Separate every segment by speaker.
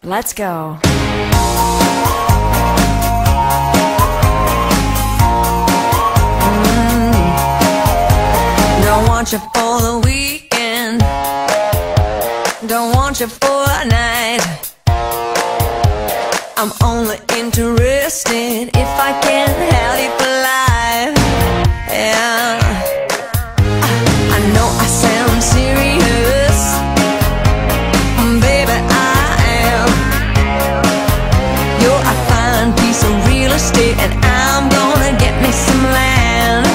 Speaker 1: Let's go. Don't want you for the weekend, don't want you for a night. I'm only interested if I can have you for life. Yeah, I know I sound serious, baby, I am. You're a fine piece of real estate, and I'm gonna get me some land.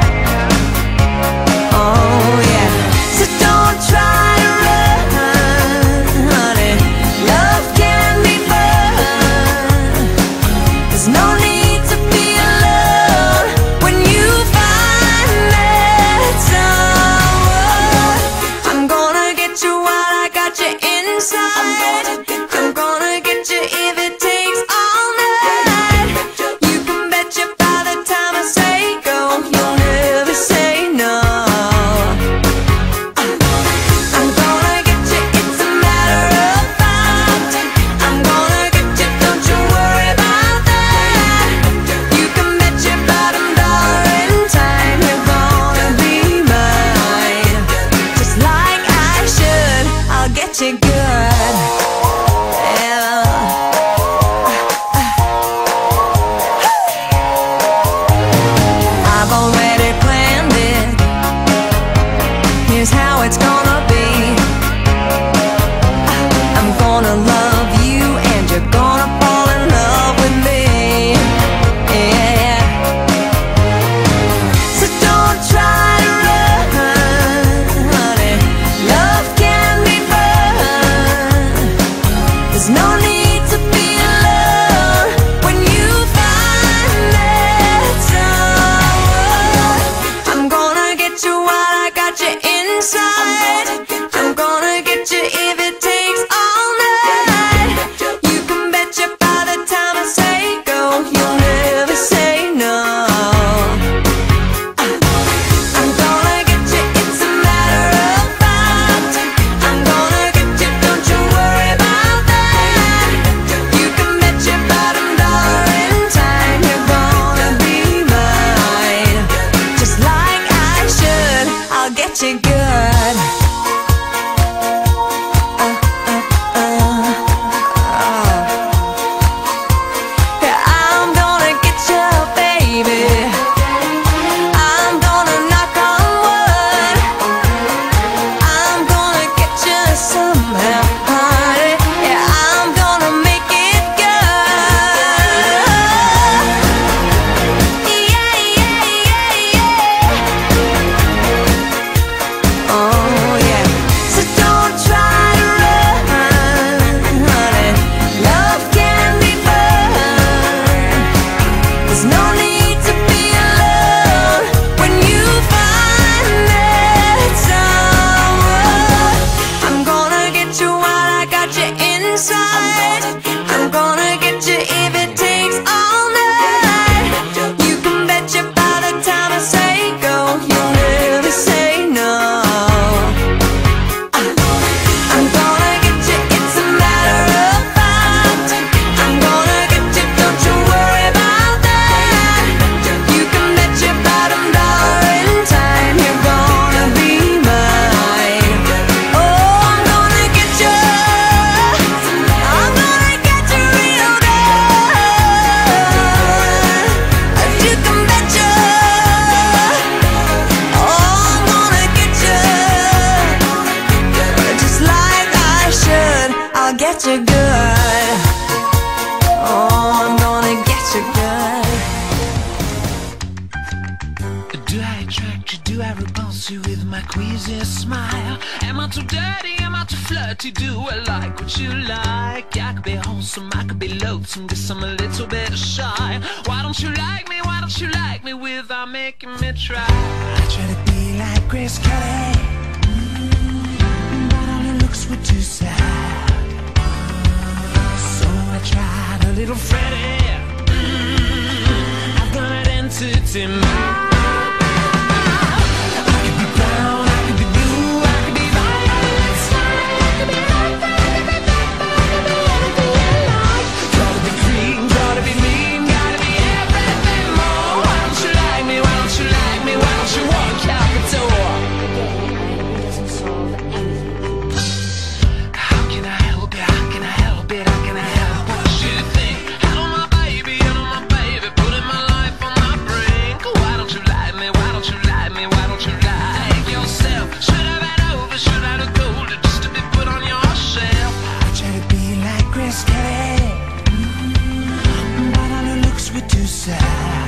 Speaker 1: Oh yeah, so don't try to run, honey. Love can be fun. There's no need to be alone when you find that someone. I'm gonna get you while I got you inside. I'm gonna get you if it takes all night. You can bet you by the time I say go, you'll never say no. I'm gonna get you, it's a matter of fact. I'm gonna get you, don't you worry about that. You can bet your bottom dollar in time you're gonna be mine. Just like I should, I'll get you good. Yeah. I've already planned it. Here's how it's gonna be. I'm gonna love you and you're gonna fall in love with me. Yeah. So don't try to run, honey. Love can be fun. There's no need to be alone when you find that someone. I'm gonna get you while I got you inside. I'm gonna get you if it takes all night. You can bet you by the time I say go, you'll never say no. I'm gonna get you, it's a matter of fact. I'm gonna get you, don't you worry about that. You can bet your bottom dollar in time you're gonna be mine. Just like I should, I'll get you good. Yeah, I'm gonna get you, baby. I'm gonna knock on wood. I'm gonna get you somehow, honey. Yeah, I'm gonna make it good. Yeah, yeah, yeah, yeah. Oh yeah. So don't try to run, honey. Love can be fun. There's no need to be alone when you find that someone. I'm gonna get you while I got you inside. I'm gonna get you if it takes all night. You can bet you by the time I say go, you'll never say no. I'm gonna get you, it's a matter of fact. I'm gonna get you, don't you worry about that. You can bet your bottom dollar in time you're gonna be mine. Oh, I'm gonna get you, I'm gonna get you real good. You can bet you, oh, I'm gonna get you, just like I should, I'll get you good. Oh, I'm gonna get you good.
Speaker 2: Do I attract you? Do I repulse you with my queasy smile? Am I too dirty? Am I too flirty? Do I like what you like? I could be wholesome, I could be loathsome, guess I'm a little bit shy. Why don't you like me? Why don't you like me without making me try? I try to be like Grace Kelly, but all her looks were too sad. So I tried a little Freddie. I've got an entity mind. I could be brown, I could be blue, I could be violet, I could be like me? Why don't you like me? Why don't you like yourself? Should I have over? Should I have told her just to be put on your shelf? I try to be like Chris Kelly, but all her looks were too sad.